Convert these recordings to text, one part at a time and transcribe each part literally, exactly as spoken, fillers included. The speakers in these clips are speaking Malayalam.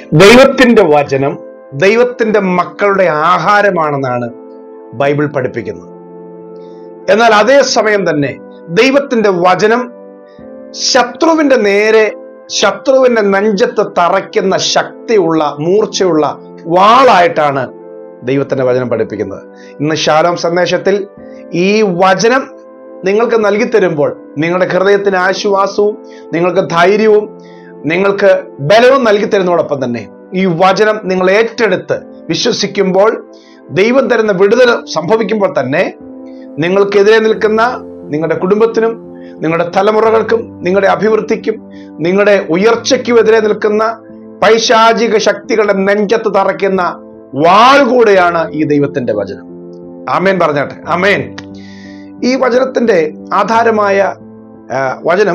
ദൈവത്തിന്റെ വചനം ദൈവത്തിന്റെ മക്കളുടെ ആഹാരമാണെന്നാണ് ബൈബിൾ പഠിപ്പിക്കുന്നത്. എന്നാൽ അതേ സമയം തന്നെ ദൈവത്തിന്റെ വചനം ശത്രുവിന്റെ നേരെ, ശത്രുവിന്റെ നെഞ്ചത്ത് തറയ്ക്കുന്ന ശക്തിയുള്ള, മൂർച്ചയുള്ള വാളായിട്ടാണ് ദൈവത്തിന്റെ വചനം പഠിപ്പിക്കുന്നത്. ഇന്ന് ശാലോം സന്ദേശത്തിൽ ഈ വചനം നിങ്ങൾക്ക് നൽകി തരുമ്പോൾ നിങ്ങളുടെ ഹൃദയത്തിന് ആശ്വാസവും നിങ്ങൾക്ക് ധൈര്യവും നിങ്ങൾക്ക് ബലവും നൽകി തരുന്നതോടൊപ്പം തന്നെ ഈ വചനം നിങ്ങൾ ഏറ്റെടുത്ത് വിശ്വസിക്കുമ്പോൾ ദൈവം തരുന്ന വിടുതൽ സംഭവിക്കുമ്പോൾ തന്നെ നിങ്ങൾക്കെതിരെ നിൽക്കുന്ന നിങ്ങളുടെ കുടുംബത്തിനും നിങ്ങളുടെ തലമുറകൾക്കും നിങ്ങളുടെ അഭിവൃദ്ധിക്കും നിങ്ങളുടെ ഉയർച്ചയ്ക്കും എതിരെ നിൽക്കുന്ന പൈശാചിക ശക്തികളുടെ നെഞ്ചത്ത് തറയ്ക്കുന്ന വാൾ കൂടെയാണ് ഈ ദൈവത്തിന്റെ വചനം. ആമേൻ പറഞ്ഞാട്ടെ. ആമേൻ. ഈ വചനത്തിന്റെ ആധാരമായ വചനം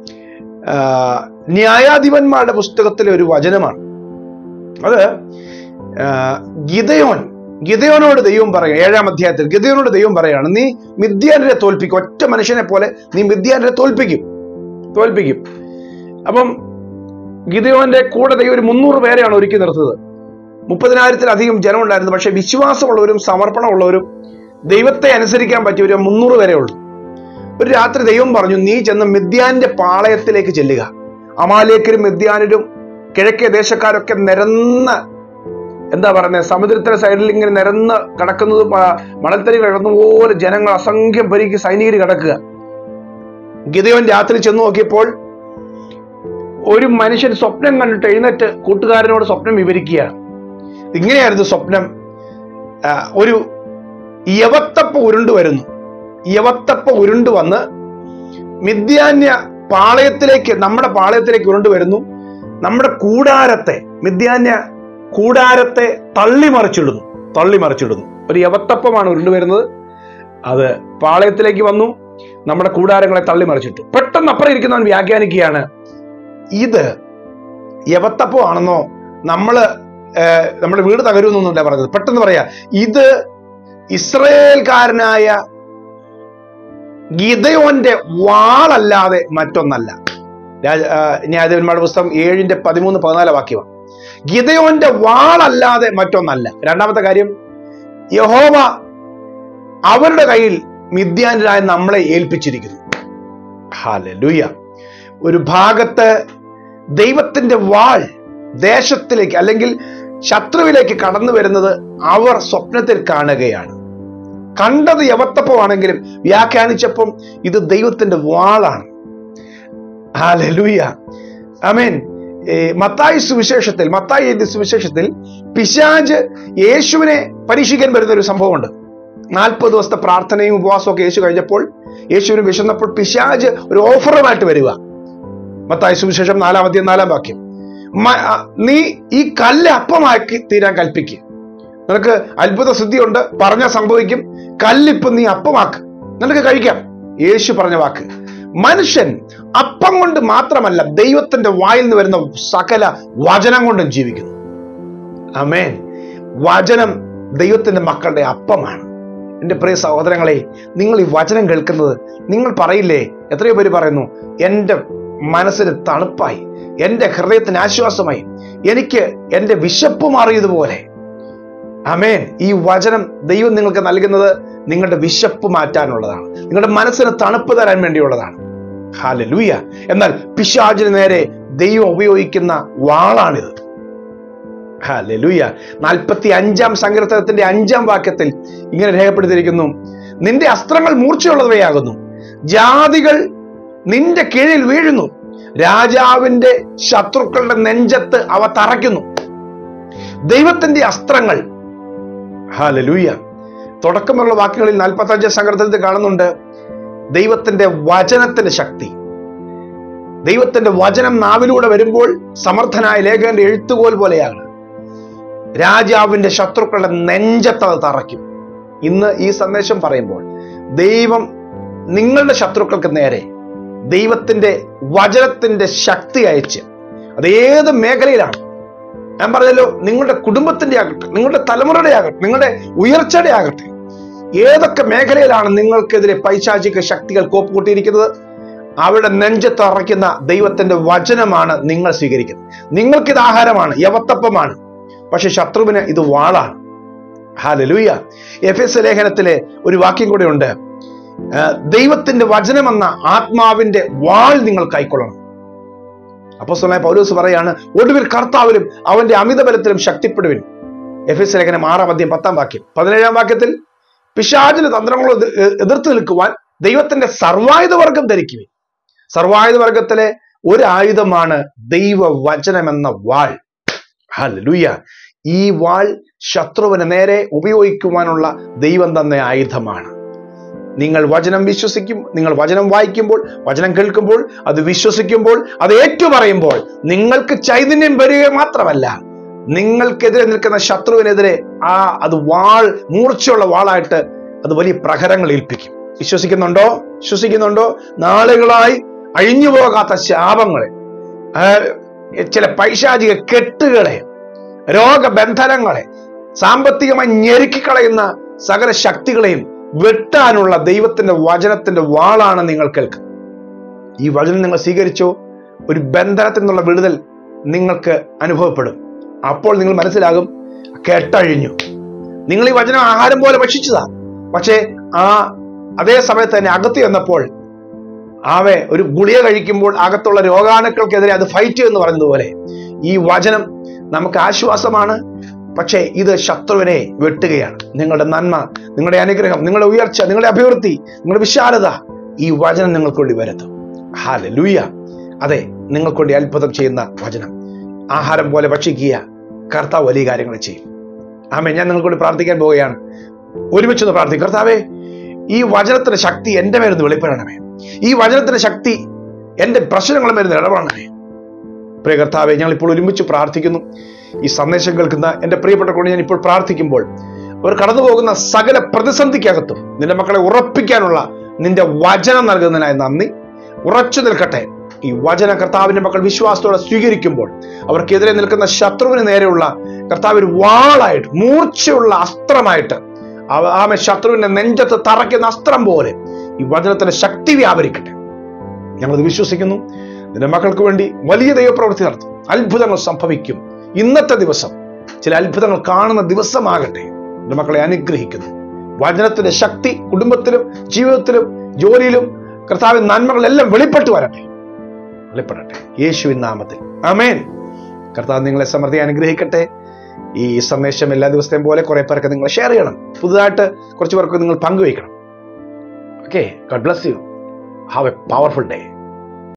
ന്യായാധിപന്മാരുടെ പുസ്തകത്തിലെ ഒരു വചനമാണ്. അത് ഗിദെയോൻ ഗിദെയോനോട് ദൈവം പറയുക, ഏഴാം അധ്യായത്തിൽ ഗിദെയോനോട് ദൈവം പറയാണ്, നീ മിദ്യാനരെ തോൽപ്പിക്കും, ഒറ്റ മനുഷ്യനെ പോലെ നീ മിദ്യാനരെ തോൽപ്പിക്കും തോൽപ്പിക്കും അപ്പം ഗിദെയോന്റെ കൂടെ ദൈവം ഒരു മുന്നൂറ് പേരെയാണ് ഒരുക്കി നിർത്തത്. മുപ്പതിനായിരത്തിലധികം ജനം ഉണ്ടായിരുന്നു. പക്ഷെ വിശ്വാസമുള്ളവരും സമർപ്പണമുള്ളവരും ദൈവത്തെ അനുസരിക്കാൻ പറ്റിയവരും മുന്നൂറ് പേരെ ഉള്ളൂ. ഒരു രാത്രി ദൈവം പറഞ്ഞു, നീ ചെന്ന് മിദ്യാന്റെ പാളയത്തിലേക്ക് ചെല്ലുക. അമാലേക്കരും മിദ്യാനരും കിഴക്കേ ദേശക്കാരൊക്കെ നിരന്ന, എന്താ പറയുന്നത്, സമുദ്രത്തിന്റെ സൈഡിൽ ഇങ്ങനെ നിരന്ന് കിടക്കുന്നത്, മണൽത്തരി കിടക്കുന്ന പോലെ ജനങ്ങൾ അസംഖ്യം ഭരിക്ക് സൈനികർ കിടക്കുക. ഗിദെയോൻ രാത്രി ചെന്ന് നോക്കിയപ്പോൾ ഒരു മനുഷ്യൻ സ്വപ്നം കണ്ടിട്ട് എഴുന്നേറ്റ് കൂട്ടുകാരനോട് സ്വപ്നം വിവരിക്കുകയാണ്. ഇങ്ങനെയായിരുന്നു സ്വപ്നം. ഒരു യവത്തപ്പ ഉരുണ്ടു വരുന്നു. യവത്തപ്പ ഉരുണ്ടു വന്ന് മിദ്യാന്യ പാളയത്തിലേക്ക്, നമ്മുടെ പാളയത്തിലേക്ക് ഉരുണ്ടു വരുന്നു. നമ്മുടെ കൂടാരത്തെ, മിദ്യാന്യ കൂടാരത്തെ തള്ളിമറിച്ചിടുന്നു തള്ളിമറിച്ചിടുന്നു ഒരു യവത്തപ്പമാണ് ഉരുണ്ടു വരുന്നത്. അത് പാളയത്തിലേക്ക് വന്നു, നമ്മുടെ കൂടാരങ്ങളെ തള്ളിമറിച്ചിട്ടു. പെട്ടെന്ന് അപ്പുറം ഇരിക്കുന്നവൻ വ്യാഖ്യാനിക്കുകയാണ്, ഇത് യവത്തപ്പമാണെന്നോ നമ്മള് നമ്മുടെ വീട് തകരുമെന്നൊന്നുമില്ല പറഞ്ഞത്. പെട്ടെന്ന് പറയാ, ഇത് ഇസ്രയേൽക്കാരനായ ഗിദെയോന്റെ വാളല്ലാതെ മറ്റൊന്നല്ല. ന്യായാധിപന്മാരുടെ പുസ്തകം ഏഴിന്റെ പതിമൂന്ന് പതിനാല് വാക്യമാണ്. ഗിദെയോന്റെ വാളല്ലാതെ മറ്റൊന്നല്ല. രണ്ടാമത്തെ കാര്യം, യഹോവ അവരുടെ കയ്യിൽ മിദ്യാന്യരായ നമ്മളെ ഏൽപ്പിച്ചിരിക്കുന്നു. ഹല്ലേലൂയ. ഒരു ഭാഗത്ത് ദൈവത്തിന്റെ വാൾ ദേശത്തിലേക്ക് അല്ലെങ്കിൽ ശത്രുവിലേക്ക് കടന്നു വരുന്നത് അവർ സ്വപ്നത്തിൽ കാണുകയാണ്. കണ്ടത് യവത്തപ്പമാണെങ്കിലും വ്യാഖ്യാനിച്ചപ്പം ഇത് ദൈവത്തിന്റെ വാളാണ്. ഹല്ലേലൂയ. ആമേൻ. മത്തായി സുവിശേഷത്തിൽ മത്തായി എഴുതിയ സുവിശേഷത്തിൽ പിശാച് യേശുവിനെ പരീക്ഷിക്കാൻ വരുന്ന ഒരു സംഭവമുണ്ട്. നാൽപ്പത് ദിവസത്തെ പ്രാർത്ഥനയും ഉപവാസവും ഒക്കെ യേശു കഴിഞ്ഞപ്പോൾ, യേശുവിന് വിശന്നപ്പോൾ പിശാച് ഒരു ഓഫറുമായിട്ട് വരിക. മത്തായി സുവിശേഷം നാലാം അധ്യായം നാലാം വാക്യം, നീ ഈ കല്ല് അപ്പമാക്കി തീരാൻ കൽപ്പിക്കുക. നിനക്ക് അത്ഭുത സിദ്ധിയുണ്ട്, പറഞ്ഞാൽ സംഭവിക്കും. കല്ലിപ്പം നീ അപ്പമാക്ക്, നിനക്ക് കഴിക്കാം. യേശു പറഞ്ഞ വാക്ക്. മനുഷ്യൻ അപ്പം കൊണ്ട് മാത്രമല്ല, ദൈവത്തിന്റെ വായിൽ നിന്ന് വരുന്ന സകല വചനം കൊണ്ടും ജീവിക്കുന്നു. ആമേൻ. വചനം ദൈവത്തിന്റെ മക്കളുടെ അപ്പമാണ്. എന്റെ പ്രിയ സഹോദരങ്ങളെ, നിങ്ങൾ ഈ വചനം കേൾക്കുന്നത്, നിങ്ങൾ പറയില്ലേ, എത്രയോ പേര് പറയുന്നു, എൻ്റെ മനസ്സിന് തണുപ്പായി, എൻ്റെ ഹൃദയത്തിന് ആശ്വാസമായി, എനിക്ക് എൻ്റെ വിശപ്പ് മാറിയതുപോലെ. ആമേൻ. ഈ വചനം ദൈവം നിങ്ങൾക്ക് നൽകുന്നത് നിങ്ങളുടെ വിശപ്പ് മാറ്റാനുള്ളതാണ്, നിങ്ങളുടെ മനസ്സിന് തണുപ്പ് തരാൻ വേണ്ടിയുള്ളതാണ്. ഹല്ലേലൂയ. എന്നാൽ പിശാചിന് നേരെ ദൈവം ഉപയോഗിക്കുന്ന വാളാണിത്. ഹല്ലേലൂയ. നാൽപ്പത്തി അഞ്ചാം സങ്കീർത്തനത്തിന്റെ അഞ്ചാം വാക്യത്തിൽ ഇങ്ങനെ രേഖപ്പെടുത്തിയിരിക്കുന്നു, നിന്റെ അസ്ത്രങ്ങൾ മൂർച്ചയുള്ളവയാകുന്നു, ജാതികൾ നിന്റെ കീഴിൽ വീഴുന്നു, രാജാവിന്റെ ശത്രുക്കളുടെ നെഞ്ചത്ത് അവ തറയ്ക്കുന്നു. ദൈവത്തിന്റെ അസ്ത്രങ്ങൾ. ഹല്ലേലൂയ. തുടക്കമുള്ള വാക്യങ്ങളിൽ നാൽപ്പത്തി അഞ്ചാം സങ്കീർത്തനത്തിൽ കാണുന്നുണ്ട് ദൈവത്തിന്റെ വചനത്തിന്റെ ശക്തി. ദൈവത്തിന്റെ വചനം നാവിലൂടെ വരുമ്പോൾ സമർത്ഥനായ ലേഖകന്റെ എഴുത്തുകോൽ പോലെയാണ്. രാജാവിന്റെ ശത്രുക്കളുടെ നെഞ്ചത്ത് അത് തറയ്ക്കും. ഇന്ന് ഈ സന്ദേശം പറയുമ്പോൾ ദൈവം നിങ്ങളുടെ ശത്രുക്കൾക്ക് നേരെ ദൈവത്തിന്റെ വചനത്തിന്റെ ശക്തി അയച്ച്, അത് ഏത് മേഖലയിലാണ്, ഞാൻ പറഞ്ഞല്ലോ, നിങ്ങളുടെ കുടുംബത്തിന്റെ ആകട്ടെ, നിങ്ങളുടെ തലമുറയുടെ ആകട്ടെ, നിങ്ങളുടെ ഉയർച്ചയുടെ ആകട്ടെ, ഏതൊക്കെ മേഖലയിലാണ് നിങ്ങൾക്കെതിരെ പൈശാചിക ശക്തികൾ കോപ്പ് കൂട്ടിയിരിക്കുന്നത്, അവരുടെ നെഞ്ചത്ത് അറയ്ക്കുന്ന ദൈവത്തിന്റെ വചനമാണ് നിങ്ങൾ സ്വീകരിക്കുന്നത്. നിങ്ങൾക്കിത് ആഹാരമാണ്, യവത്തപ്പമാണ്. പക്ഷെ ശത്രുവിന് ഇത് വാളാണ്. ഹല്ലേലൂയ. എഫെസ്യ ലേഖനത്തിലെ ഒരു വാക്യം കൂടെ ഉണ്ട്, ദൈവത്തിന്റെ വചനമെന്ന ആത്മാവിന്റെ വാൾ നിങ്ങൾ കൈക്കൊള്ളണം. അപ്പോസ്തലനായ പൗലോസ് പറയാണ്, ഒടുവിൽ കർത്താവിലും അവന്റെ അമിതബലത്തിലും ശക്തിപ്പെടുവിൻ. എഫെസ്യ ലേഖനം ആറാം അധ്യായം പത്താം വാക്യം. പതിനേഴാം വാക്യത്തിൽ പിശാചിന്റെ തന്ത്രങ്ങളെ എതിർത്ത് നിൽക്കുവാൻ ദൈവത്തിന്റെ സർവായുധ വർഗം ധരിക്കുവിൻ. സർവായുധ വർഗത്തിലെ ഒരു ആയുധമാണ് ദൈവവചനമെന്ന വാൾ. ഹല്ലേലൂയ. ഈ വാൾ ശത്രുവിന് നേരെ ഉപയോഗിക്കുവാനുള്ള ദൈവം തന്ന ആയുധമാണ്. നിങ്ങൾ വചനം വിശ്വസിക്കും, നിങ്ങൾ വചനം വായിക്കുമ്പോൾ, വചനം കേൾക്കുമ്പോൾ, അത് വിശ്വസിക്കുമ്പോൾ, അത് ഏറ്റുപറയുമ്പോൾ നിങ്ങൾക്ക് ചൈതന്യം വരിക മാത്രമല്ല, നിങ്ങൾക്കെതിരെ നിൽക്കുന്ന ശത്രുവിനെതിരെ ആ അത് വാൾ, മൂർച്ചയുള്ള വാളായിട്ട് അത് വലിയ പ്രഹരങ്ങൾ ഏൽപ്പിക്കും. വിശ്വസിക്കുന്നുണ്ടോ? വിശ്വസിക്കുന്നുണ്ടോ? നാളുകളായി അഴിഞ്ഞു പോകാത്ത ശാപങ്ങളെ, ചില പൈശാചിക കെട്ടുകളെ, രോഗബന്ധനങ്ങളെ, സാമ്പത്തികമായി ഞെരുക്കിക്കളയുന്ന സകല ശക്തികളെയും വെട്ടാനുള്ള ദൈവത്തിന്റെ വചനത്തിന്റെ വാളാണ് നിങ്ങൾ കേൾക്കുന്നത്. ഈ വചനം നിങ്ങൾ സ്വീകരിച്ചോ, ഒരു ബന്ധനത്തിൽ നിന്നുള്ള വിടുതൽ നിങ്ങൾക്ക് അനുഭവപ്പെടും. അപ്പോൾ നിങ്ങൾ മനസ്സിലാകും, കെട്ടഴിഞ്ഞു. നിങ്ങൾ ഈ വചനം ആഹാരം പോലെ ഭക്ഷിച്ചതാ, പക്ഷേ ആ അതേ സമയത്ത് തന്നെ അകത്ത് ചെന്നപ്പോൾ ആവെ ഒരു ഗുളിക കഴിക്കുമ്പോൾ അകത്തുള്ള രോഗാണുക്കൾക്കെതിരെ അത് ഫൈറ്റ് എന്ന് പറഞ്ഞതുപോലെ ഈ വചനം നമുക്ക് ആശ്വാസമാണ്. പക്ഷേ ഇത് ശത്രുവിനെ വെട്ടുകയാണ്. നിങ്ങളുടെ നന്മ, നിങ്ങളുടെ അനുഗ്രഹം, നിങ്ങളുടെ ഉയർച്ച, നിങ്ങളുടെ അഭിവൃദ്ധി, നിങ്ങളുടെ വിശാലത ഈ വചനം നിങ്ങൾക്കൊണ്ടി വരുത്തും. ഹല്ലേലൂയ. അതെ, നിങ്ങൾക്കൊണ്ടി അത്ഭുതം ചെയ്യുന്ന വചനം ആഹാരം പോലെ ഭക്ഷിക്കുക. കർത്താവ് വലിയ കാര്യങ്ങൾ ചെയ്യും. ആമേൻ. ഞാൻ നിങ്ങൾക്കൊണ്ടി പ്രാർത്ഥിക്കാൻ പോവുകയാണ്. ഒരുമിച്ചൊന്ന് പ്രാർത്ഥിക്കും. കർത്താവേ, ഈ വചനത്തിന്റെ ശക്തി എന്റെ മേലൊന്ന് വെളിപ്പെടണമേ. ഈ വചനത്തിന്റെ ശക്തി എന്റെ പ്രശ്നങ്ങളും വരുന്ന ഇടപെടണമേ. പ്രിയ കർത്താവെ, ഞങ്ങൾ ഇപ്പോൾ ഒരുമിച്ച് പ്രാർത്ഥിക്കുന്നു. ഈ സന്ദേശം കേൾക്കുന്ന എന്റെ പ്രിയപ്പെട്ട കൊണ്ട് ഞാൻ ഇപ്പോൾ പ്രാർത്ഥിക്കുമ്പോൾ അവർ കടന്നു പോകുന്ന സകല പ്രതിസന്ധിക്കകത്തും നിന്റെ മക്കളെ ഉറപ്പിക്കാനുള്ള നിന്റെ വചനം നൽകുന്നതിനായി നന്ദി. ഉറച്ചു നിൽക്കട്ടെ. ഈ വചന കർത്താവിന്റെ മക്കൾ വിശ്വാസത്തോടെ സ്വീകരിക്കുമ്പോൾ അവർക്കെതിരെ നിൽക്കുന്ന ശത്രുവിന് നേരെയുള്ള കർത്താവ് ഒരു വാളായിട്ട്, മൂർച്ചയുള്ള അസ്ത്രമായിട്ട്, ആമേ ശത്രുവിന്റെ നെഞ്ചത്ത് തറയ്ക്കുന്ന അസ്ത്രം പോലെ ഈ വചനത്തിന്റെ ശക്തി വ്യാപരിക്കട്ടെ. ഞങ്ങളത് വിശ്വസിക്കുന്നു. നിന്റെ മക്കൾക്ക് വേണ്ടി വലിയ ദൈവപ്രവൃത്തി നടത്തും. അത്ഭുതങ്ങൾ സംഭവിക്കും. ഇന്നത്തെ ദിവസം ചില അത്ഭുതങ്ങൾ കാണുന്ന ദിവസമാകട്ടെ. നിന്റെ മക്കളെ അനുഗ്രഹിക്കുന്നു. വചനത്തിന്റെ ശക്തി കുടുംബത്തിലും ജീവിതത്തിലും ജോലിയിലും കർത്താവിൻ നന്മകളെല്ലാം വെളിപ്പെട്ടു വരട്ടെ, വെളിപ്പെടട്ടെ യേശുവിൻ നാമത്തിൽ. ആമേൻ. കർത്താവ് നിങ്ങളെ സമൃദ്ധി അനുഗ്രഹിക്കട്ടെ. ഈ സന്ദേശം എല്ലാ ദിവസത്തെയും പോലെ കുറെ പേർക്ക് നിങ്ങൾ ഷെയർ ചെയ്യണം. പുതുതായിട്ട് കുറച്ച് പേർക്ക് നിങ്ങൾ പങ്കുവയ്ക്കണം. Okay. God bless you. Have a powerful day.